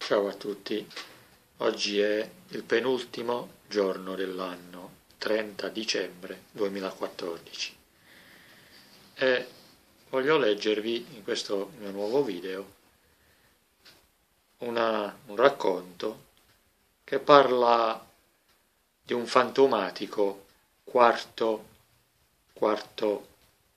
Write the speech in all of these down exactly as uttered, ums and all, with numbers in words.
Ciao a tutti, oggi è il penultimo giorno dell'anno, trenta dicembre duemilaquattordici, e voglio leggervi in questo mio nuovo video una, un racconto che parla di un fantomatico quarto, quarto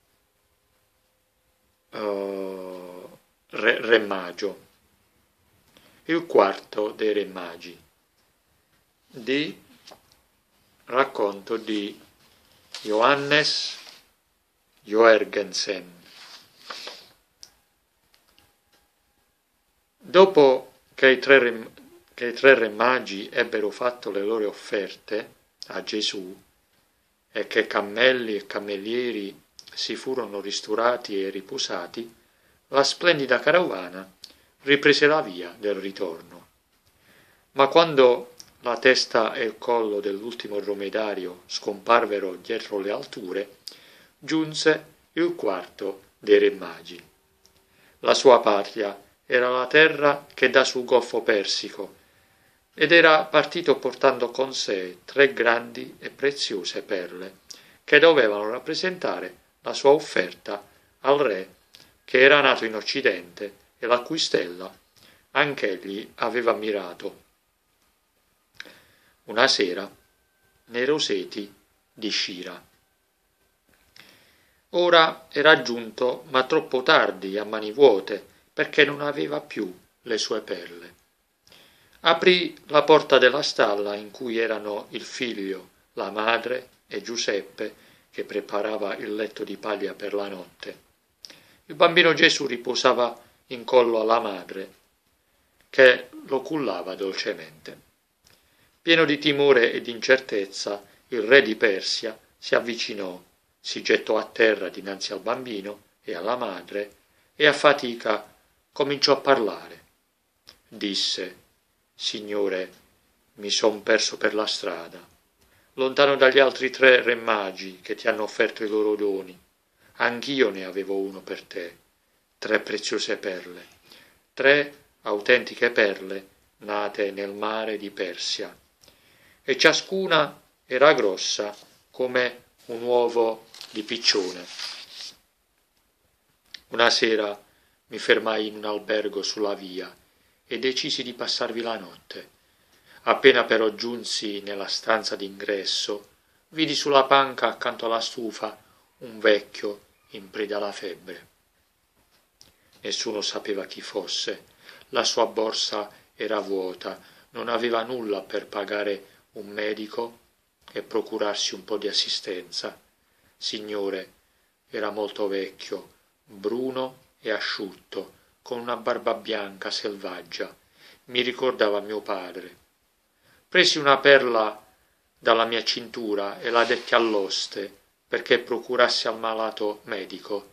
uh, re, re magio. Il quarto dei Re Magi, di racconto di Johannes Joergensen. Dopo che i, tre re, che i tre Re Magi ebbero fatto le loro offerte a Gesù e che cammelli e cammellieri si furono risturati e riposati, la splendida carovana riprese la via del ritorno. Ma quando la testa e il collo dell'ultimo dromedario scomparvero dietro le alture, giunse il quarto dei Re Magi. La sua patria era la terra che dà sul Golfo Persico, ed era partito portando con sé tre grandi e preziose perle, che dovevano rappresentare la sua offerta al re che era nato in Occidente e la cui stella anch'egli aveva ammirato. Una sera, nei roseti di Scira. Ora era giunto, ma troppo tardi, a mani vuote, perché non aveva più le sue perle. Aprì la porta della stalla in cui erano il figlio, la madre e Giuseppe, che preparava il letto di paglia per la notte. Il bambino Gesù riposava in collo alla madre, che lo cullava dolcemente. Pieno di timore e di incertezza, il re di Persia si avvicinò, si gettò a terra dinanzi al bambino e alla madre e a fatica cominciò a parlare. Disse: «Signore, mi son perso per la strada, lontano dagli altri tre Re Magi che ti hanno offerto i loro doni. Anch'io ne avevo uno per te, tre preziose perle, tre autentiche perle nate nel mare di Persia, e ciascuna era grossa come un uovo di piccione. Una sera mi fermai in un albergo sulla via e decisi di passarvi la notte. Appena però giunsi nella stanza d'ingresso, vidi sulla panca accanto alla stufa un vecchio in preda alla febbre. Nessuno sapeva chi fosse, la sua borsa era vuota, non aveva nulla per pagare un medico e procurarsi un po' di assistenza. Signore, era molto vecchio, bruno e asciutto, con una barba bianca selvaggia. Mi ricordava mio padre. Presi una perla dalla mia cintura e la detti all'oste perché procurasse al malato medico,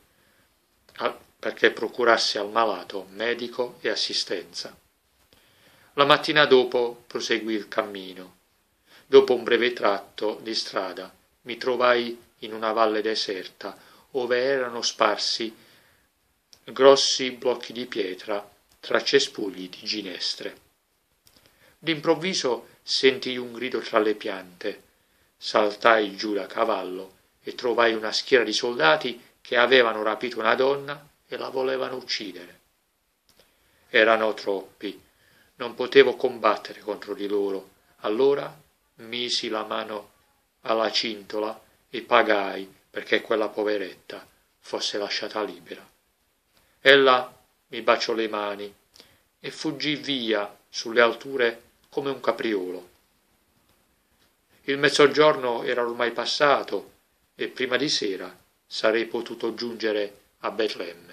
perché procurasse al malato medico e assistenza. La mattina dopo proseguì il cammino. Dopo un breve tratto di strada mi trovai in una valle deserta, ove erano sparsi grossi blocchi di pietra tra cespugli di ginestre. D'improvviso sentii un grido tra le piante. Saltai giù da cavallo e trovai una schiera di soldati che avevano rapito una donna e la volevano uccidere. Erano troppi, non potevo combattere contro di loro. Allora misi la mano alla cintola e pagai perché quella poveretta fosse lasciata libera. Ella mi baciò le mani e fuggì via sulle alture come un capriolo. Il mezzogiorno era ormai passato e prima di sera sarei potuto giungere a Betlemme.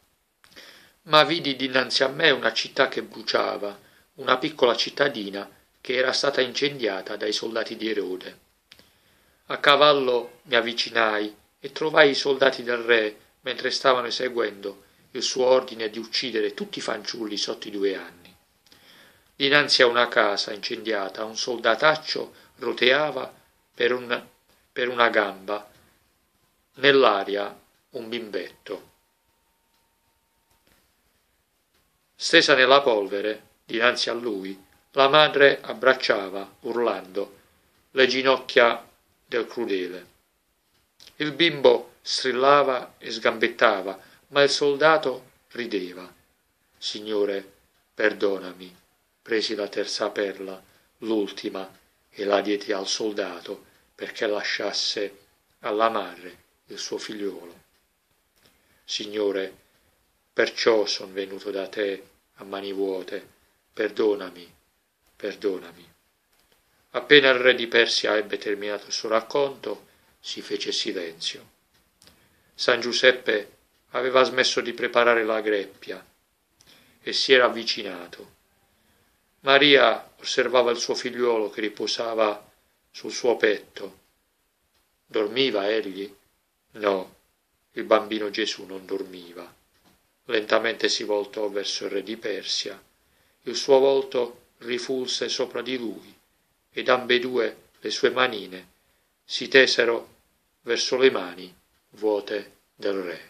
Ma vidi dinanzi a me una città che bruciava, una piccola cittadina che era stata incendiata dai soldati di Erode. A cavallo mi avvicinai e trovai i soldati del re mentre stavano eseguendo il suo ordine di uccidere tutti i fanciulli sotto i due anni. Dinanzi a una casa incendiata un soldataccio roteava per, un, per una gamba, nell'aria un bimbetto. Stesa nella polvere dinanzi a lui, la madre abbracciava, urlando, le ginocchia del crudele. Il bimbo strillava e sgambettava, ma il soldato rideva. Signore, perdonami. Presi la terza perla, l'ultima, e la diedi al soldato perché lasciasse alla madre il suo figliuolo. Signore, perciò son venuto da te a mani vuote, perdonami, perdonami. Appena il re di Persia ebbe terminato il suo racconto, si fece silenzio. San Giuseppe aveva smesso di preparare la greppia e si era avvicinato. Maria osservava il suo figliuolo che riposava sul suo petto. Dormiva egli? No, il bambino Gesù non dormiva. Lentamente si voltò verso il re di Persia. Il suo volto rifulse sopra di lui ed ambedue le sue manine si tesero verso le mani vuote del re.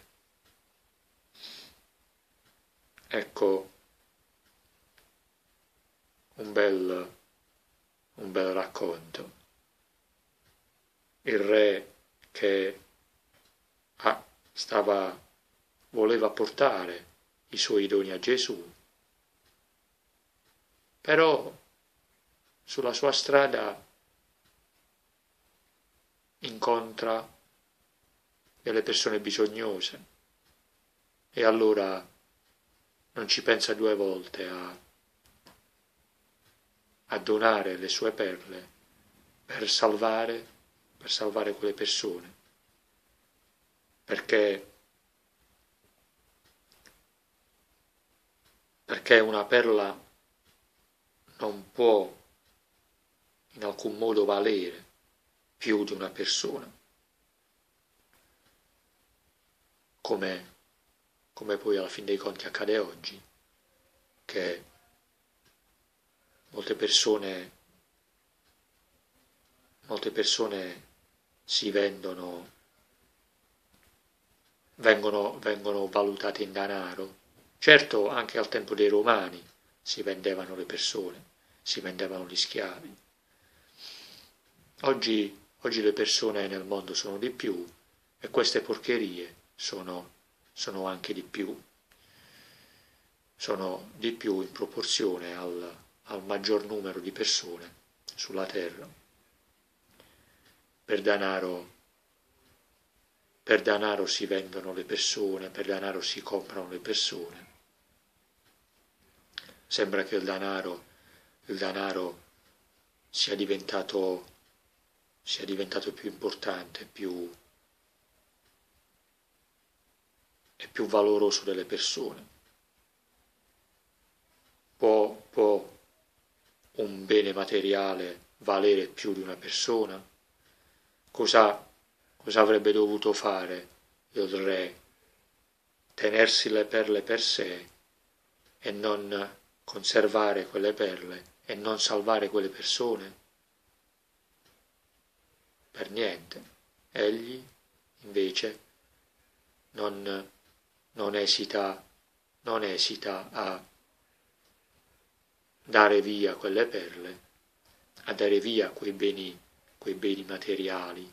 Ecco un bel, un bel racconto. Il re che ah, stava, voleva portare i suoi doni a Gesù, però sulla sua strada incontra delle persone bisognose e allora non ci pensa due volte a, a donare le sue perle per salvare, per salvare quelle persone, perché, perché una perla non può in alcun modo valere più di una persona, come, come poi alla fin dei conti accade oggi, che molte persone, molte persone si vendono, vengono, vengono valutate in denaro. Certo, anche al tempo dei Romani si vendevano le persone, si vendevano gli schiavi. Oggi, oggi le persone nel mondo sono di più e queste porcherie sono, sono anche di più, sono di più in proporzione al, al maggior numero di persone sulla terra. Per denaro, per denaro si vendono le persone, per denaro si comprano le persone. Sembra che il denaro, il denaro sia diventato, sia diventato più importante, più, è più valoroso delle persone. Può, può un bene materiale valere più di una persona? Cosa, cosa avrebbe dovuto fare il re? Tenersi le perle per sé e non conservare quelle perle e non salvare quelle persone? Per niente. Egli invece non, non esita, non esita a dare via quelle perle, a dare via quei beni, quei beni materiali,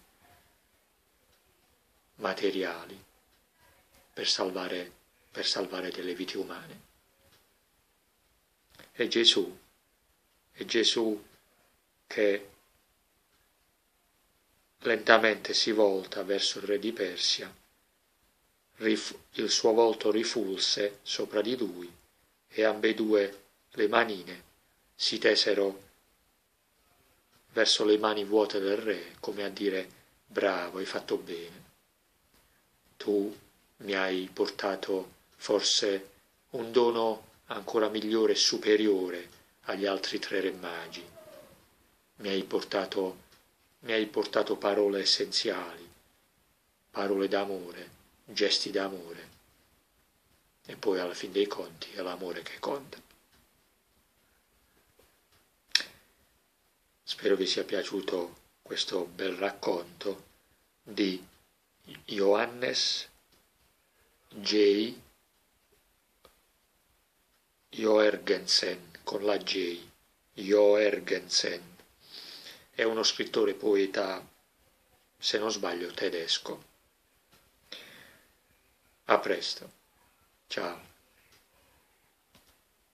materiali, per salvare, per salvare delle vite umane. È Gesù, è Gesù che lentamente si volta verso il re di Persia, il suo volto rifulse sopra di lui e ambedue le manine si tesero verso le mani vuote del re, come a dire: bravo, hai fatto bene. Tu mi hai portato forse un dono ancora migliore e superiore agli altri tre re magi. Mi hai portato, mi hai portato parole essenziali, parole d'amore, gesti d'amore. E poi alla fin dei conti è l'amore che conta. Spero vi sia piaciuto questo bel racconto di Johannes J. Joergensen. con la J, Jorgensen. È uno scrittore poeta, se non sbaglio, tedesco. A presto. Ciao.